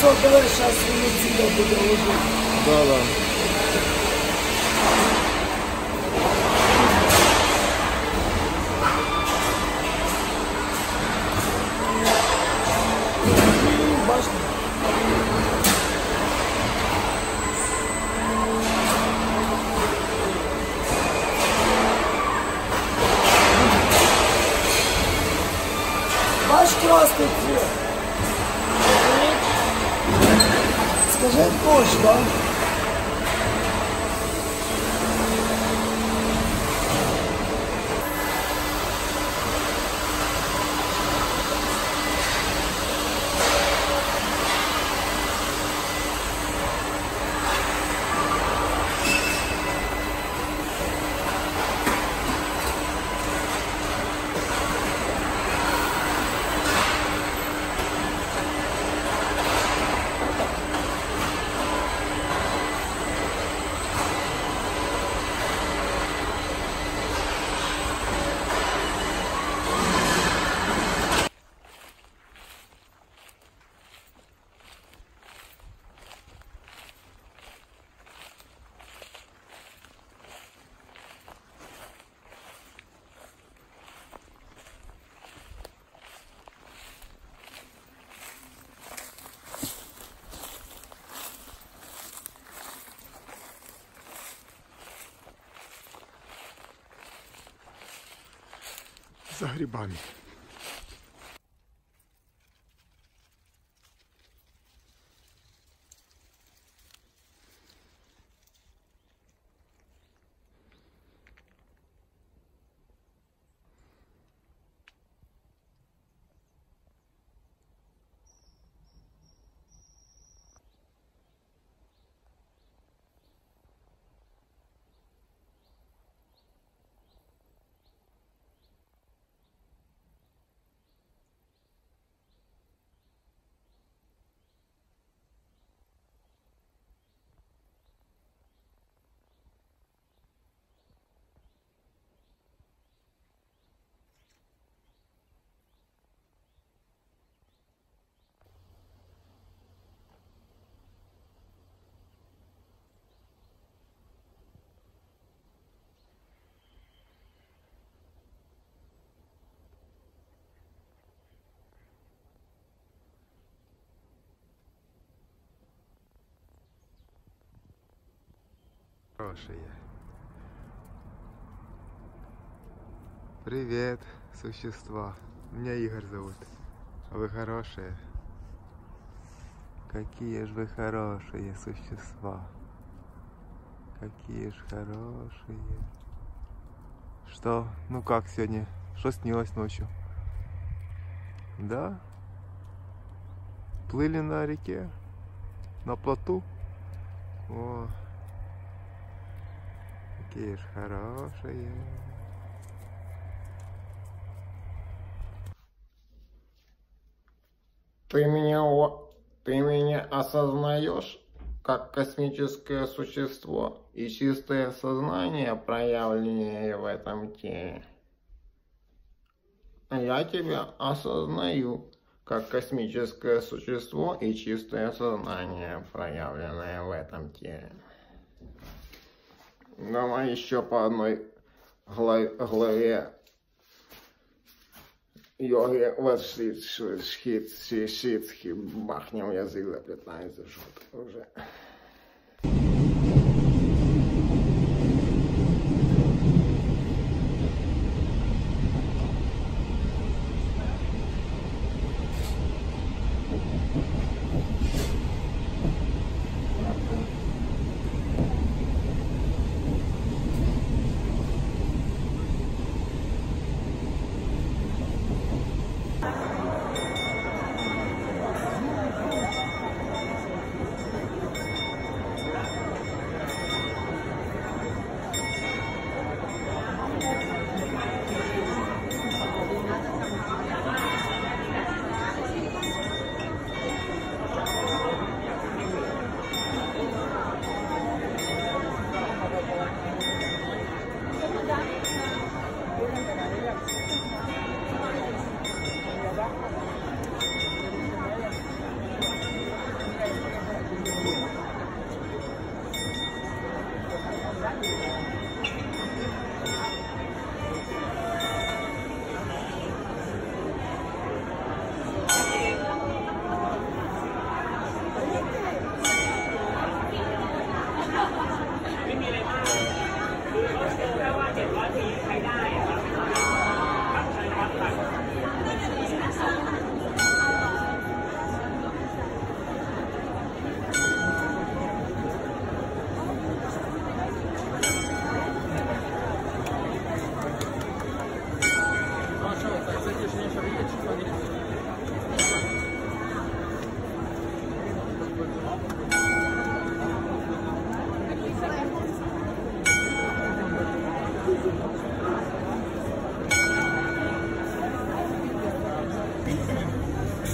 Все, давай сейчас венецida буду ложить. Да. Башня. Ваш красный цвет. Скажи точно. За грибами. Хорошие. Привет, существа. Меня Игорь зовут. Вы хорошие? Какие ж вы хорошие существа. Какие ж хорошие. Что? Ну как сегодня? Что снилось ночью? Да? Плыли на реке? На плоту? О, какие ж хорошие. Ты меня осознаешь как космическое существо и чистое сознание, проявленное в этом теле? Я тебя осознаю как космическое существо и чистое сознание, проявленное в этом теле. Давай еще по одной главе йоги Васидхи бахнем, язык заплетается что-то уже.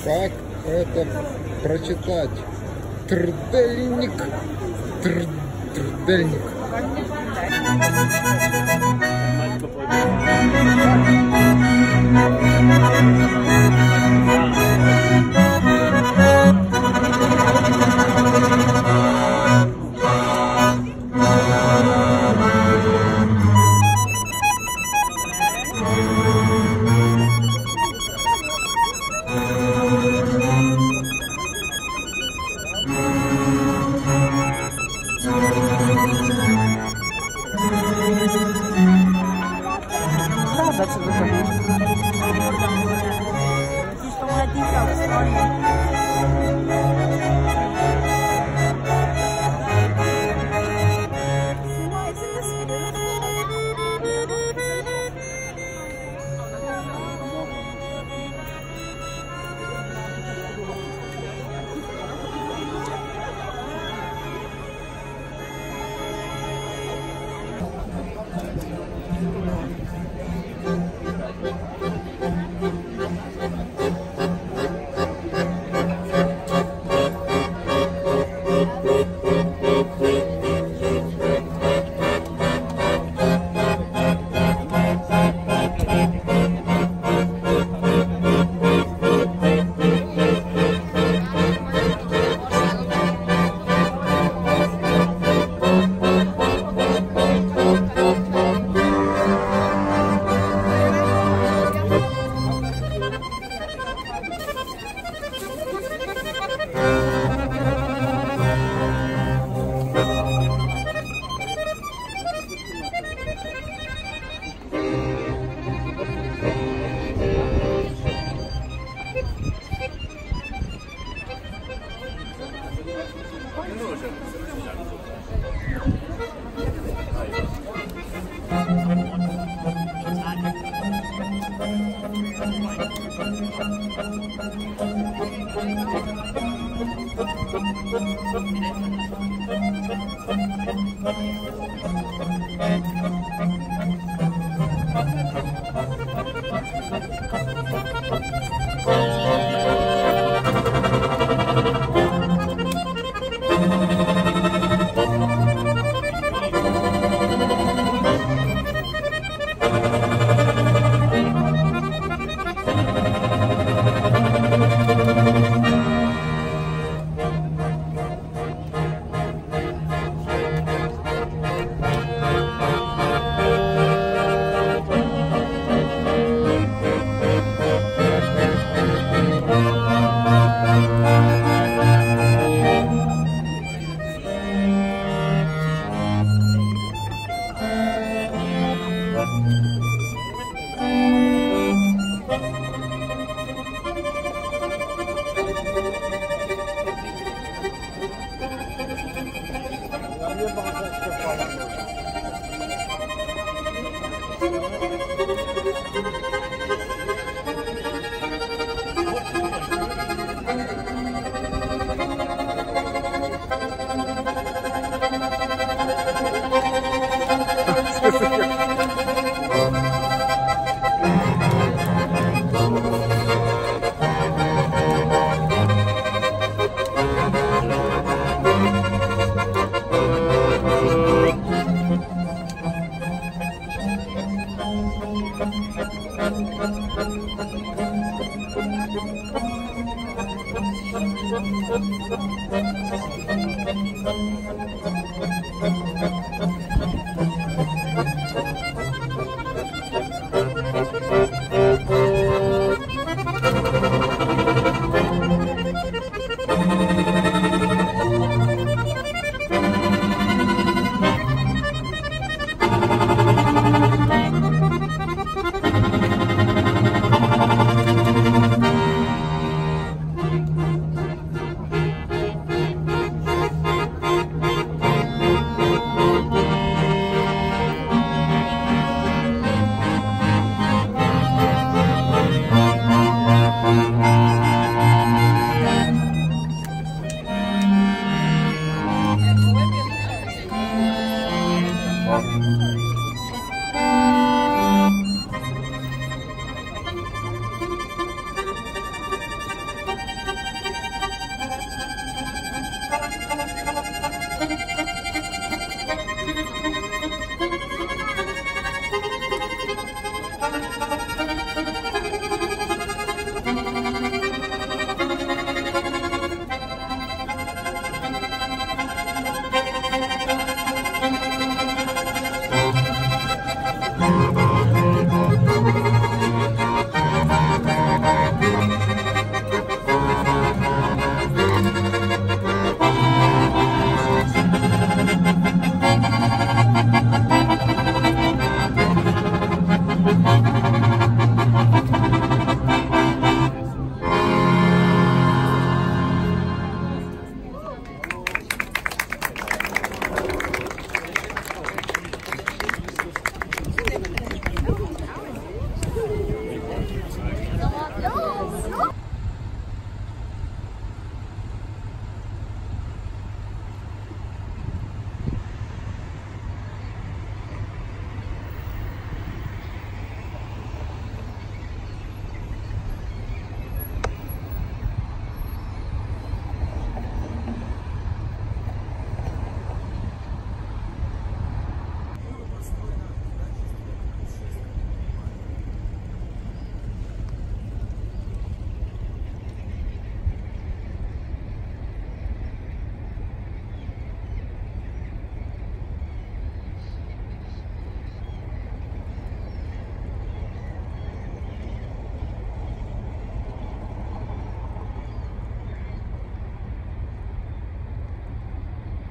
Как это прочитать? Трдельник. Трдельник.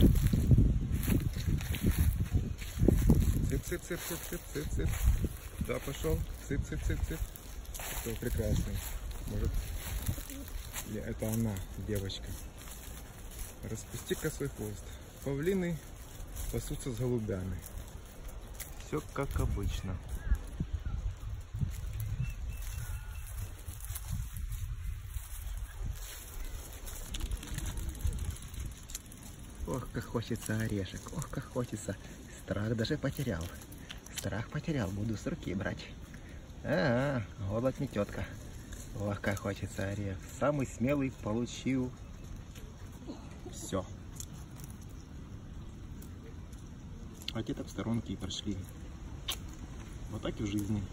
Цып-цып-цып-цып-цып-цып-цып. Да, пошел. Цып-цып-цып-цып. Все прекрасно. Может, или это она, девочка. Распусти косой хвост. Павлины пасутся с голубями. Все как обычно. Ох, как хочется орешек, ох, как хочется. Страх даже потерял. Страх потерял, буду с руки брать. Голод не тетка. Ох, как хочется орех. Самый смелый получил. Все. А те так в сторонке и прошли. Вот так и в жизни.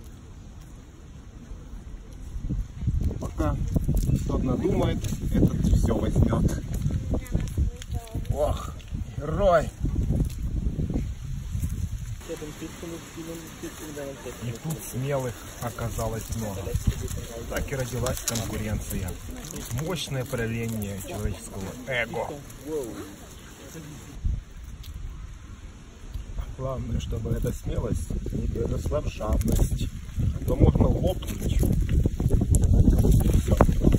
Пока тот надумает, этот все возьмет. Ох, герой! И тут смелых оказалось много. Так и родилась конкуренция. Мощное проявление человеческого эго. Главное, чтобы эта смелость не переросла в жадность. А то можно лопнуть. Всё.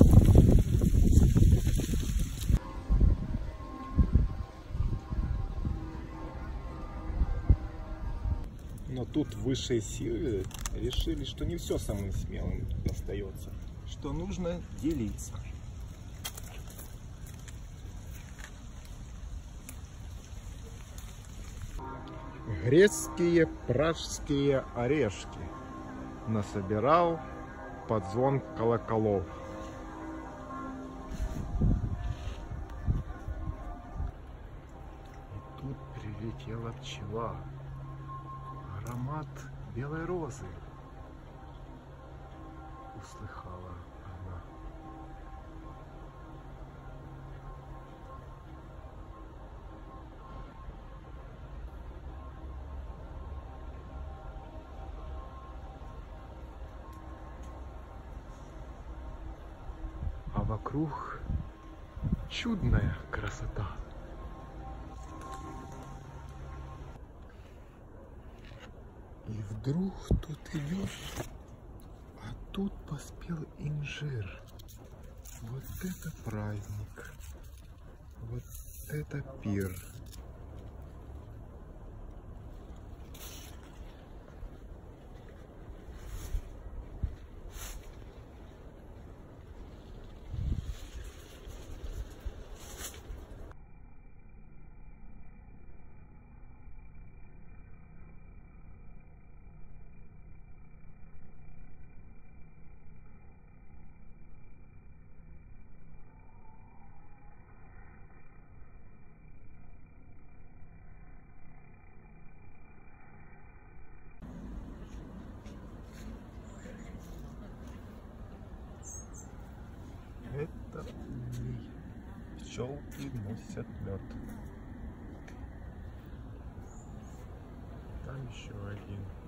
Но тут высшие силы решили, что не все самым смелым достается, что нужно делиться. Грецкие пражские орешки насобирал под звон колоколов. И тут прилетела пчела. Аромат белой розы услыхала она. А вокруг чудная красота. И вдруг тут идешь, а тут поспел инжир. Вот это праздник, вот это пир. Это улей. Пчелки носят мед. Там еще один.